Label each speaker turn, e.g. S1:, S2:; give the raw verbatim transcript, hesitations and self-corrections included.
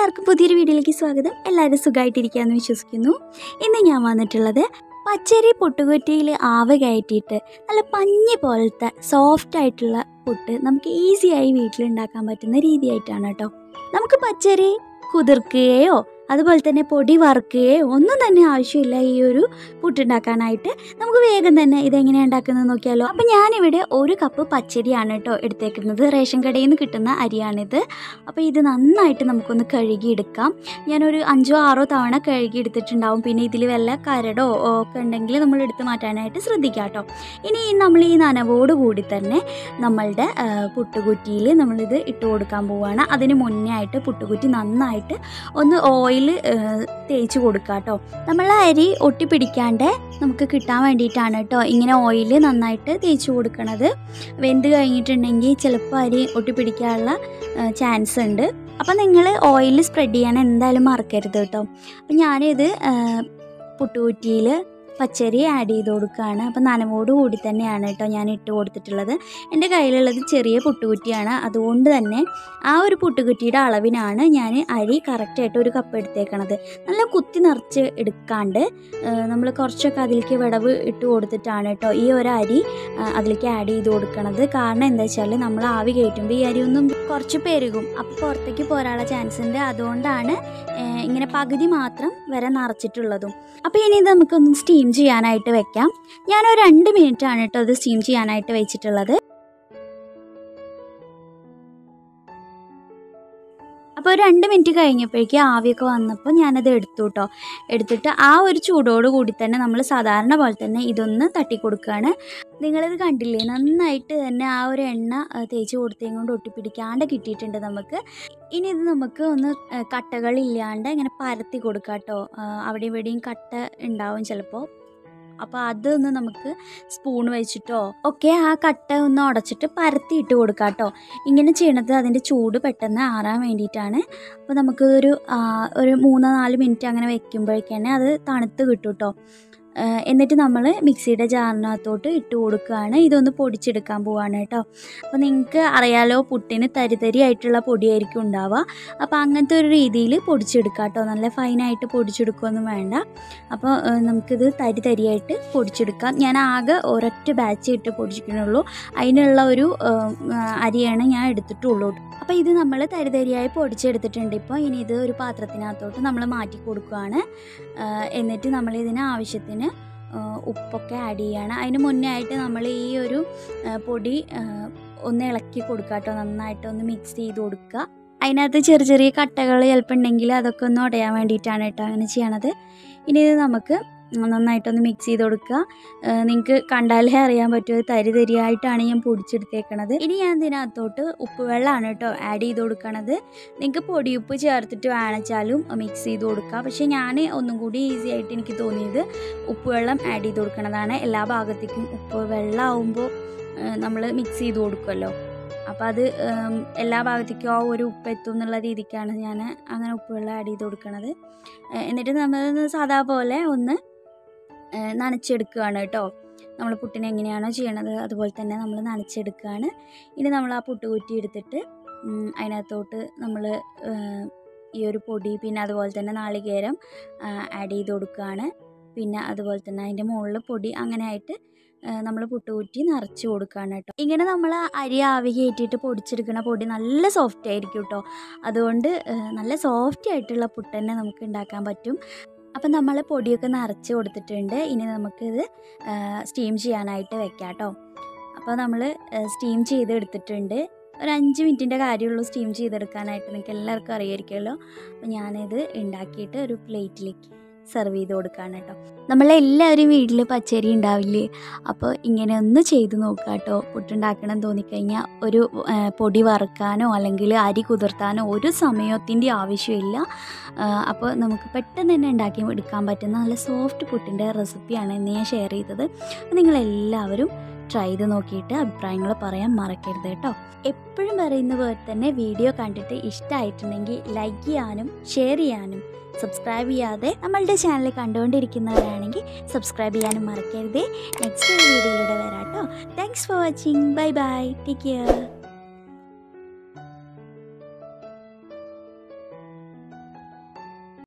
S1: എല്ലാവർക്കും പുതിയൊരു വീഡിയോയിലേക്ക് സ്വാഗതം. എല്ലാവരും സുഖമായിട്ടിരിക്കുകയെന്ന് വിശ്വസിക്കുന്നു. ഇന്ന് ഞാൻ വന്നിട്ടുള്ളത് പച്ചരി പുട്ടുകുറ്റിയിൽ ആവി കയറ്റിയിട്ട് നല്ല പഞ്ഞി പോലത്തെ സോഫ്റ്റ് ആയിട്ടുള്ള പുട്ട് നമുക്ക് ഈസിയായി വീട്ടിലുണ്ടാക്കാൻ പറ്റുന്ന രീതിയായിട്ടാണ് കേട്ടോ. നമുക്ക് പച്ചരി കുതിർക്കുകയോ അതുപോലെ തന്നെ പൊടി വറുക്കുകയോ ഒന്നും തന്നെ ആവശ്യമില്ല ഈ ഒരു പുട്ടുണ്ടാക്കാനായിട്ട്. നമുക്ക് വേഗം തന്നെ ഇതെങ്ങനെയാണ് ഉണ്ടാക്കുന്നത് നോക്കിയാലോ. അപ്പം ഞാനിവിടെ ഒരു കപ്പ് പച്ചരിയാണ് കേട്ടോ എടുത്തേക്കുന്നത്. റേഷൻ കടയിൽ നിന്ന് കിട്ടുന്ന അരിയാണിത്. അപ്പോൾ ഇത് നന്നായിട്ട് നമുക്കൊന്ന് കഴുകിയെടുക്കാം. ഞാനൊരു അഞ്ചോ ആറോ തവണ കഴുകി എടുത്തിട്ടുണ്ടാവും. പിന്നെ ഇതിൽ വല്ല കരടോ ഒക്കെ ഉണ്ടെങ്കിൽ നമ്മൾ എടുത്ത് മാറ്റാനായിട്ട് ശ്രദ്ധിക്കാം കേട്ടോ. ഇനി നമ്മൾ ഈ നനവോട് കൂടി തന്നെ നമ്മളുടെ പുട്ടുകുറ്റിയിൽ നമ്മളിത് ഇട്ട് കൊടുക്കാൻ പോവുകയാണ്. അതിന് മുന്നേ ആയിട്ട് പുട്ടുകുറ്റി നന്നായിട്ട് ഒന്ന് ഓയിൽ തേച്ച് കൊടുക്കുക കേട്ടോ. നമ്മളെ അരി ഒട്ടിപ്പിടിക്കാണ്ട് നമുക്ക് കിട്ടാൻ വേണ്ടിയിട്ടാണ് കേട്ടോ ഇങ്ങനെ ഓയിൽ നന്നായിട്ട് തേച്ച് കൊടുക്കണത്. വെന്ത് കഴിഞ്ഞിട്ടുണ്ടെങ്കിൽ ചിലപ്പോൾ അരി ഒട്ടിപ്പിടിക്കാനുള്ള ചാൻസ് ഉണ്ട്. അപ്പം നിങ്ങൾ ഓയിൽ സ്പ്രെഡ് ചെയ്യാൻ എന്തായാലും മറക്കരുത് കേട്ടോ. അപ്പം ഞാനിത് പുട്ടുകുറ്റിയിൽ പച്ചരി ആഡ് ചെയ്ത് കൊടുക്കുകയാണ്. അപ്പം നനവോട് കൂടി തന്നെയാണ് കേട്ടോ ഞാൻ ഇട്ട് കൊടുത്തിട്ടുള്ളത്. എൻ്റെ കയ്യിലുള്ളത് ചെറിയ പുട്ടുകുറ്റിയാണ്. അതുകൊണ്ട് തന്നെ ആ ഒരു പുട്ടുകുറ്റിയുടെ അളവിനാണ് ഞാൻ അരി കറക്റ്റായിട്ട് ഒരു കപ്പ് എടുത്തേക്കണത്. നല്ല കുത്തി നിറച്ച് എടുക്കാണ്ട് നമ്മൾ കുറച്ചൊക്കെ അതിലേക്ക് വിടവ് ഇട്ട് കൊടുത്തിട്ടാണ് കേട്ടോ ഈ ഒരു അരി അതിലേക്ക് ആഡ് ചെയ്ത് കൊടുക്കണത്. കാരണം എന്താ വെച്ചാൽ നമ്മൾ ആവി കയറ്റുമ്പോൾ ഈ അരി ഒന്നും കുറച്ച് പെരുകും. അപ്പോൾ പുറത്തേക്ക് പോരാനുള്ള ചാൻസ് ഉണ്ട്. അതുകൊണ്ടാണ് ഇങ്ങനെ പകുതി മാത്രം വരെ നിറച്ചിട്ടുള്ളതും. അപ്പോൾ ഇനി ഇത് നമുക്കൊന്ന് സ്റ്റീം ചെയ്യാനായിട്ട് വെക്കാം. ഞാനൊരു രണ്ട് മിനിറ്റ് ആണ് കേട്ടോ ഇത് സ്റ്റീം ചെയ്യാനായിട്ട് വെച്ചിട്ടുള്ളത്. അപ്പോൾ ഒരു രണ്ട് മിനിറ്റ് കഴിഞ്ഞപ്പോഴേക്കും ആവിയൊക്കെ വന്നപ്പോൾ ഞാനത് എടുത്തു കേട്ടോ. എടുത്തിട്ട് ആ ഒരു ചൂടോട് കൂടി തന്നെ നമ്മൾ സാധാരണ പോലെ തന്നെ ഇതൊന്ന് തട്ടി കൊടുക്കുകയാണ്. നിങ്ങളിത് കണ്ടില്ലേ, നന്നായിട്ട് തന്നെ ആ ഒരു എണ്ണ തേച്ച് കൊടുത്തതും കൊണ്ട് ഒട്ടിപ്പിടിക്കാണ്ട് കിട്ടിയിട്ടുണ്ട് നമുക്ക്. ഇനി ഇത് നമുക്ക് ഒന്ന് കട്ടകളില്ലാണ്ട് ഇങ്ങനെ പരത്തി കൊടുക്കാം കേട്ടോ. അവിടെ ഇവിടെയും കട്ട ഉണ്ടാവും ചിലപ്പോൾ. അപ്പോൾ അതൊന്ന് നമുക്ക് സ്പൂൺ വെച്ചിട്ടോ ഒക്കെ ആ കട്ട ഒന്ന് ഉടച്ചിട്ട് പരത്തിയിട്ട് കൊടുക്കാം കേട്ടോ. ഇങ്ങനെ ചെയ്യണത് അതിൻ്റെ ചൂട് പെട്ടെന്ന് ആറാൻ വേണ്ടിയിട്ടാണ്. അപ്പോൾ നമുക്ക് ഒരു ഒരു മൂന്നോ നാല് മിനിറ്റ് അങ്ങനെ വെക്കുമ്പോഴേക്കന്നെ അത് തണുത്ത് കിട്ടും കേട്ടോ. എന്നിട്ട് നമ്മൾ മിക്സിയുടെ ജാറിനകത്തോട്ട് ഇട്ട് കൊടുക്കുകയാണ്. ഇതൊന്ന് പൊടിച്ചെടുക്കാൻ പോവാണ് കേട്ടോ. അപ്പോൾ നിങ്ങൾക്ക് അറിയാലോ, പുട്ടിന് തരി തരി ആയിട്ടുള്ള പൊടിയായിരിക്കും ഉണ്ടാവുക. അപ്പോൾ അങ്ങനത്തെ ഒരു രീതിയിൽ പൊടിച്ചെടുക്കാം കേട്ടോ. നല്ല ഫൈനായിട്ട് പൊടിച്ചെടുക്കുകയൊന്നും വേണ്ട. അപ്പോൾ നമുക്കിത് തരി തരിയായിട്ട് പൊടിച്ചെടുക്കാം. ഞാൻ ആകെ ഒരൊറ്റ ബാച്ച് ഇട്ട് പൊടിച്ചിട്ടുള്ളൂ. അതിനുള്ള ഒരു അരിയാണ് ഞാൻ എടുത്തിട്ടുള്ളൂ. അപ്പോൾ ഇത് നമ്മൾ തരി തരിയായി പൊടിച്ചെടുത്തിട്ടുണ്ട്. ഇപ്പോൾ ഇനി ഇത് ഒരു പാത്രത്തിനകത്തോട്ട് നമ്മൾ മാറ്റി കൊടുക്കുകയാണ്. എന്നിട്ട് നമ്മൾ ഇതിന് ആവശ്യത്തിന് ഉപ്പൊക്കെ ആഡ് ചെയ്യുകയാണ്. അതിന് മുന്നേ ആയിട്ട് നമ്മൾ ഈ ഒരു പൊടി ഒന്ന് ഇളക്കി കൊടുക്കുക കേട്ടോ. നന്നായിട്ടൊന്ന് മിക്സ് ചെയ്ത് കൊടുക്കുക. അതിനകത്ത് ചെറിയ ചെറിയ കട്ടകൾ ചിലപ്പോൾ ഉണ്ടെങ്കിൽ അതൊക്കെ ഒന്ന് ഉടയാൻ വേണ്ടിയിട്ടാണ് കേട്ടോ അങ്ങനെ ചെയ്യണത്. ഇനി ഇത് നമുക്ക് നന്നായിട്ടൊന്ന് മിക്സ് ചെയ്ത് കൊടുക്കുക. നിങ്ങൾക്ക് കണ്ടാലേ അറിയാൻ പറ്റുമോ തരി തരിയായിട്ടാണ് ഞാൻ പൊടിച്ചെടുത്തേക്കണത്. ഇനി ഞാൻ ഇതിനകത്തോട്ട് ഉപ്പ് വെള്ളമാണ് കേട്ടോ ആഡ് ചെയ്ത് കൊടുക്കണത്. നിങ്ങൾക്ക് പൊടിയുപ്പ് ചേർത്തിട്ട് വേണിച്ചാലും മിക്സ് ചെയ്ത് കൊടുക്കുക. പക്ഷേ ഞാൻ ഒന്നും കൂടി ഈസി ആയിട്ട് എനിക്ക് തോന്നിയത് ഉപ്പ് വെള്ളം ആഡ് ചെയ്ത് കൊടുക്കണതാണ്. എല്ലാ ഭാഗത്തേക്കും ഉപ്പ് വെള്ളം ആവുമ്പോൾ നമ്മൾ മിക്സ് ചെയ്ത് കൊടുക്കുമല്ലോ. അപ്പോൾ അത് എല്ലാ ഭാഗത്തേക്കും ആ ഒരു ഉപ്പ് എത്തും എന്നുള്ള രീതിക്കാണ് ഞാൻ അങ്ങനെ ഉപ്പ് വെള്ളം ആഡ് ചെയ്ത് കൊടുക്കണത്. എന്നിട്ട് നമ്മൾ സാധാ പോലെ ഒന്ന് നനച്ചെടുക്കുകയാണ് കേട്ടോ. നമ്മൾ പുട്ടിന് എങ്ങനെയാണോ ചെയ്യണത് അതുപോലെ തന്നെ നമ്മൾ നനച്ചെടുക്കുകയാണ്. ഇനി നമ്മൾ ആ പുട്ടുകുറ്റി എടുത്തിട്ട് അതിനകത്തോട്ട് നമ്മൾ ഈ ഒരു പൊടി പിന്നെ അതുപോലെ തന്നെ നാളികേരം ആഡ് ചെയ്ത് കൊടുക്കുകയാണ്. പിന്നെ അതുപോലെ തന്നെ അതിൻ്റെ മുകളിൽ പൊടി അങ്ങനെ ആയിട്ട് നമ്മൾ പുട്ടുകുറ്റി നിറച്ച് കൊടുക്കുകയാണ് കേട്ടോ. ഇങ്ങനെ നമ്മൾ അരി ആവി കയറ്റിയിട്ട് പൊടിച്ചെടുക്കുന്ന പൊടി നല്ല സോഫ്റ്റ് ആയിരിക്കും കേട്ടോ. അതുകൊണ്ട് നല്ല സോഫ്റ്റ് ആയിട്ടുള്ള പുട്ട് തന്നെ നമുക്ക് ഉണ്ടാക്കാൻ പറ്റും. അപ്പം നമ്മൾ പൊടിയൊക്കെ നിറച്ച് കൊടുത്തിട്ടുണ്ട്. ഇനി നമുക്കിത് സ്റ്റീം ചെയ്യാനായിട്ട് വെക്കാം കേട്ടോ. അപ്പോൾ നമ്മൾ സ്റ്റീം ചെയ്ത് എടുത്തിട്ടുണ്ട്. ഒരു അഞ്ച് മിനിറ്റിൻ്റെ കാര്യമുള്ളൂ സ്റ്റീം ചെയ്തെടുക്കാനായിട്ട്. നിങ്ങൾക്ക് എല്ലാവർക്കും അറിയായിരിക്കുമല്ലോ. അപ്പോൾ ഞാനിത് ഉണ്ടാക്കിയിട്ട് ഒരു പ്ലേറ്റിലേക്ക് സെർവ് ചെയ്ത് കൊടുക്കുകയാണ് കേട്ടോ. നമ്മളെല്ലാവരും വീട്ടിൽ പച്ചരി ഉണ്ടാവില്ലേ? അപ്പോൾ ഇങ്ങനെ ഒന്ന് ചെയ്ത് നോക്കുക കേട്ടോ. പുട്ടുണ്ടാക്കണം തോന്നിക്കഴിഞ്ഞാൽ ഒരു പൊടി വറുക്കാനോ അല്ലെങ്കിൽ അരി കുതിർത്താനോ ഒരു സമയത്തിൻ്റെ ആവശ്യമില്ല. അപ്പോൾ നമുക്ക് പെട്ടെന്ന് തന്നെ ഉണ്ടാക്കി എടുക്കാൻ പറ്റുന്ന നല്ല സോഫ്റ്റ് പുട്ടിൻ്റെ റെസിപ്പിയാണ് ഇന്ന് ഞാൻ ഷെയർ ചെയ്തത്. അപ്പോൾ നിങ്ങളെല്ലാവരും ട്രൈ ചെയ്ത് നോക്കിയിട്ട് അഭിപ്രായങ്ങൾ പറയാൻ മറക്കരുത് കേട്ടോ. എപ്പോഴും പറയുന്ന പോലെ തന്നെ വീഡിയോ കണ്ടിട്ട് ഇഷ്ടമായിട്ടുണ്ടെങ്കിൽ ലൈക്ക് ചെയ്യാനും ഷെയർ ചെയ്യാനും സബ്സ്ക്രൈബ് ചെയ്യാതെ നമ്മളുടെ ചാനൽ കണ്ടുകൊണ്ടിരിക്കുന്നവരാണെങ്കിൽ സബ്സ്ക്രൈബ് ചെയ്യാനും മറക്കരുതേ. നെക്സ്റ്റ് വീഡിയോയിലൂടെ വരാം കേട്ടോ. Thanks for watching. Bye bye. Take care.